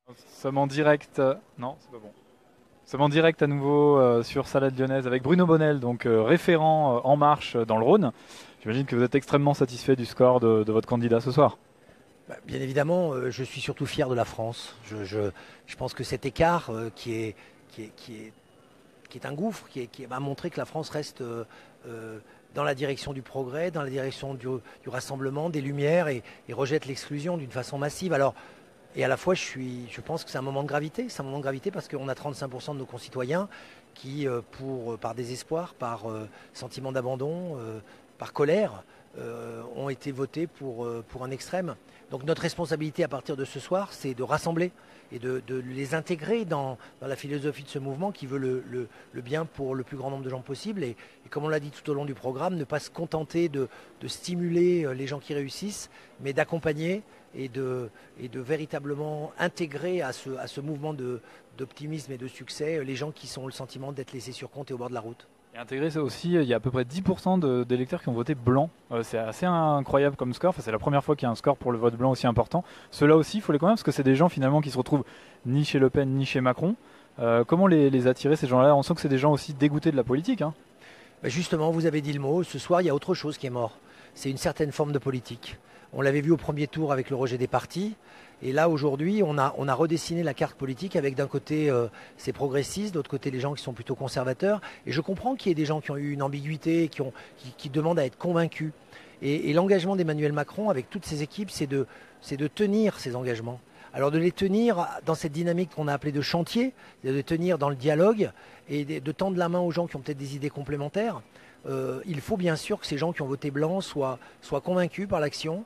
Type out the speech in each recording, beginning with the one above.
Sommes en direct. Non, c'est pas bon. Sommes en direct à nouveau sur Salade Lyonnaise avec Bruno Bonnel, donc référent En Marche dans le Rhône. J'imagine que vous êtes extrêmement satisfait du score de votre candidat ce soir. Bien évidemment, je suis surtout fier de la France. Je pense que cet écart qui est, qui est- qui est un gouffre, qui va montrer que la France reste dans la direction du progrès, dans la direction du rassemblement, des lumières et rejette l'exclusion d'une façon massive. Alors, et à la fois, je pense que c'est un moment de gravité. C'est un moment de gravité parce qu'on a 35% de nos concitoyens qui, par désespoir, par sentiment d'abandon, par colère, ont été votés pour un extrême. Donc notre responsabilité à partir de ce soir, c'est de rassembler et de les intégrer dans la philosophie de ce mouvement qui veut le bien pour le plus grand nombre de gens possible. Et comme on l'a dit tout au long du programme, ne pas se contenter de stimuler les gens qui réussissent, mais d'accompagner et de véritablement intégrer à ce mouvement d'optimisme et de succès les gens qui ont le sentiment d'être laissés sur compte et au bord de la route. Et intégré ça aussi, il y a à peu près 10% d'électeurs qui ont voté blanc. C'est assez incroyable comme score. Enfin, c'est la première fois qu'il y a un score pour le vote blanc aussi important. Ceux-là aussi, il faut les quand même, parce que c'est des gens finalement qui se retrouvent ni chez Le Pen ni chez Macron. Comment les attirer ces gens-là? On sent que c'est des gens aussi dégoûtés de la politique, hein. Justement, vous avez dit le mot. Ce soir, il y a autre chose qui est mort. C'est une certaine forme de politique. On l'avait vu au premier tour avec le rejet des partis. Et là, aujourd'hui, on a redessiné la carte politique avec d'un côté ces progressistes, d'autre côté les gens qui sont plutôt conservateurs. Et je comprends qu'il y ait des gens qui ont eu une ambiguïté, qui demandent à être convaincus. Et l'engagement d'Emmanuel Macron avec toutes ses équipes, c'est de tenir ces engagements. Alors de les tenir dans cette dynamique qu'on a appelée de chantier, de les tenir dans le dialogue et de tendre la main aux gens qui ont peut-être des idées complémentaires. Il faut bien sûr que ces gens qui ont voté blanc soient convaincus par l'action.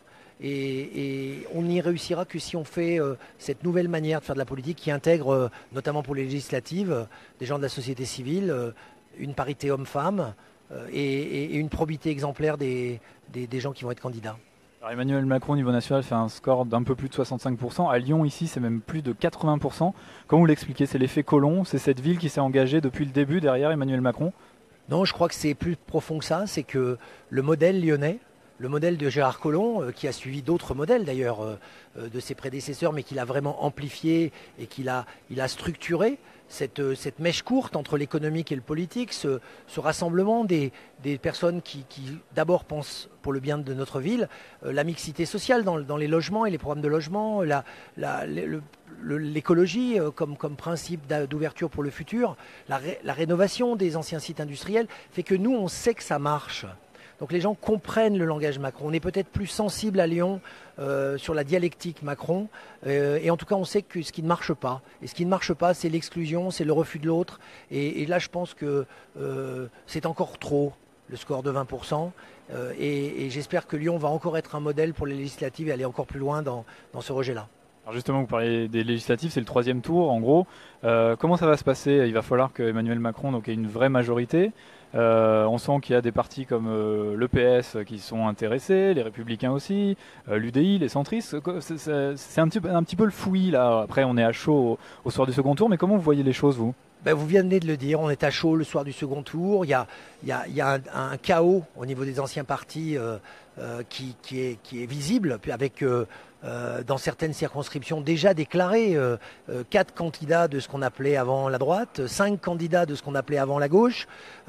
Et on n'y réussira que si on fait cette nouvelle manière de faire de la politique qui intègre, notamment pour les législatives, des gens de la société civile, une parité homme-femme et une probité exemplaire des gens qui vont être candidats. Alors Emmanuel Macron au niveau national fait un score d'un peu plus de 65%. À Lyon ici c'est même plus de 80%. Comment vous l'expliquez? C'est l'effet Colomb, c'est cette ville qui s'est engagée depuis le début derrière Emmanuel Macron? Non, je crois que c'est plus profond que ça. C'est que le modèle lyonnais, le modèle de Gérard Collomb, qui a suivi d'autres modèles d'ailleurs de ses prédécesseurs, mais qu'il a vraiment amplifié et il a structuré cette mèche courte entre l'économique et le politique, ce rassemblement des personnes qui d'abord pensent pour le bien de notre ville, la mixité sociale dans les logements et les programmes de logement, l'écologie comme principe d'ouverture pour le futur, la rénovation des anciens sites industriels, fait que nous, on sait que ça marche. Donc les gens comprennent le langage Macron. On est peut-être plus sensible à Lyon sur la dialectique Macron. Et en tout cas, on sait que ce qui ne marche pas. Et ce qui ne marche pas, c'est l'exclusion, c'est le refus de l'autre. Et là, je pense que c'est encore trop, le score de 20%. Et j'espère que Lyon va encore être un modèle pour les législatives et aller encore plus loin dans ce rejet-là. Alors justement, vous parlez des législatives, c'est le troisième tour en gros. Comment ça va se passer? Il va falloir que Emmanuel Macron donc, ait une vraie majorité. On sent qu'il y a des partis comme le PS qui sont intéressés, les Républicains aussi, l'UDI, les centristes. C'est un petit peu le fouillis là. Après, on est à chaud au soir du second tour, mais comment vous voyez les choses, vous? Vous venez de le dire, on est à chaud le soir du second tour. Il y a un chaos au niveau des anciens partis qui est visible, avec dans certaines circonscriptions déjà déclaré 4 candidats de ce qu'on appelait avant la droite, 5 candidats de ce qu'on appelait avant la gauche.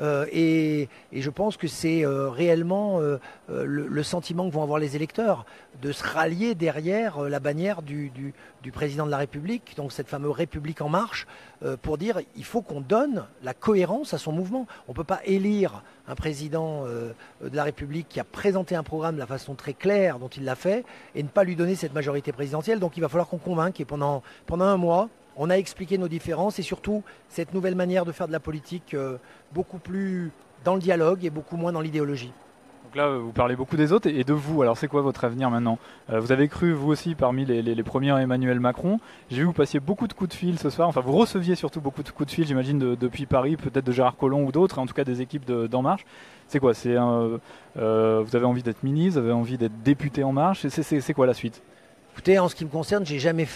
Et je pense que c'est réellement le sentiment que vont avoir les électeurs de se rallier derrière la bannière du président de la République, donc cette fameuse République en marche, pour dire il faut qu'on donne la cohérence à son mouvement. On ne peut pas élire un président de la République qui a présenté un programme de la façon très claire dont il l'a fait et ne pas lui donner cette majorité présidentielle. Donc il va falloir qu'on convainque et pendant un mois, on a expliqué nos différences et surtout cette nouvelle manière de faire de la politique beaucoup plus dans le dialogue et beaucoup moins dans l'idéologie. Donc là, vous parlez beaucoup des autres et de vous. Alors, c'est quoi votre avenir maintenant? Vous avez cru, vous aussi, parmi les premiers Emmanuel Macron. J'ai vu que vous passiez beaucoup de coups de fil ce soir. Enfin, vous receviez surtout beaucoup de coups de fil, j'imagine, depuis Paris, peut-être de Gérard Collomb ou d'autres, en tout cas des équipes d'En Marche. C'est quoi? Vous avez envie d'être ministre, vous avez envie d'être député En Marche. C'est quoi la suite? Écoutez, en ce qui me concerne, j'ai jamais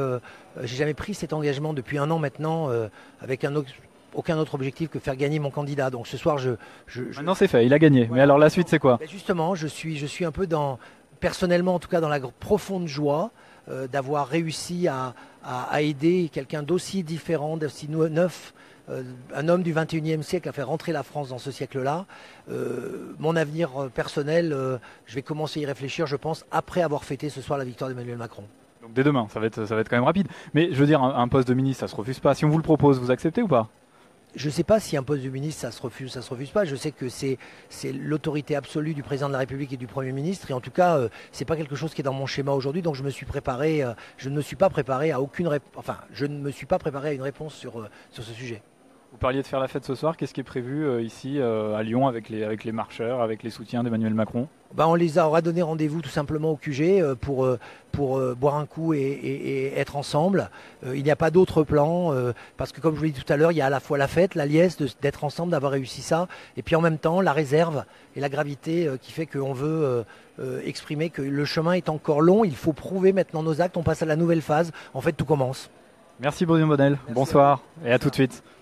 pris cet engagement depuis un an maintenant avec aucun autre objectif que faire gagner mon candidat. Donc ce soir, Maintenant, c'est fait, il a gagné. Voilà. Mais alors, la suite, c'est quoi? Justement, je suis un peu personnellement en tout cas, dans la profonde joie d'avoir réussi à aider quelqu'un d'aussi différent, d'aussi neuf, un homme du 21e siècle à faire rentrer la France dans ce siècle-là. Mon avenir personnel, je vais commencer à y réfléchir, je pense, après avoir fêté ce soir la victoire d'Emmanuel Macron. Donc dès demain, ça va être quand même rapide. Mais je veux dire, un poste de ministre, ça se refuse pas. Si on vous le propose, vous acceptez ou pas? Je ne sais pas si un poste de ministre, ça se refuse pas. Je sais que c'est l'autorité absolue du président de la République et du Premier ministre. Et en tout cas, c'est pas quelque chose qui est dans mon schéma aujourd'hui. Donc je me suis préparé, je ne me suis pas préparé à je ne me suis pas préparé à une réponse sur ce sujet. Vous parliez de faire la fête ce soir. Qu'est-ce qui est prévu ici à Lyon avec les marcheurs, avec les soutiens d'Emmanuel Macron? On les aura donné rendez-vous tout simplement au QG pour boire un coup et être ensemble. Il n'y a pas d'autre plan parce que comme je vous l'ai dit tout à l'heure, il y a à la fois la fête, la liesse d'être ensemble, d'avoir réussi ça, et puis en même temps la réserve et la gravité qui fait qu'on veut exprimer que le chemin est encore long. Il faut prouver maintenant nos actes. On passe à la nouvelle phase. En fait, tout commence. Merci Bruno Bonnel. Bonsoir et à tout de suite.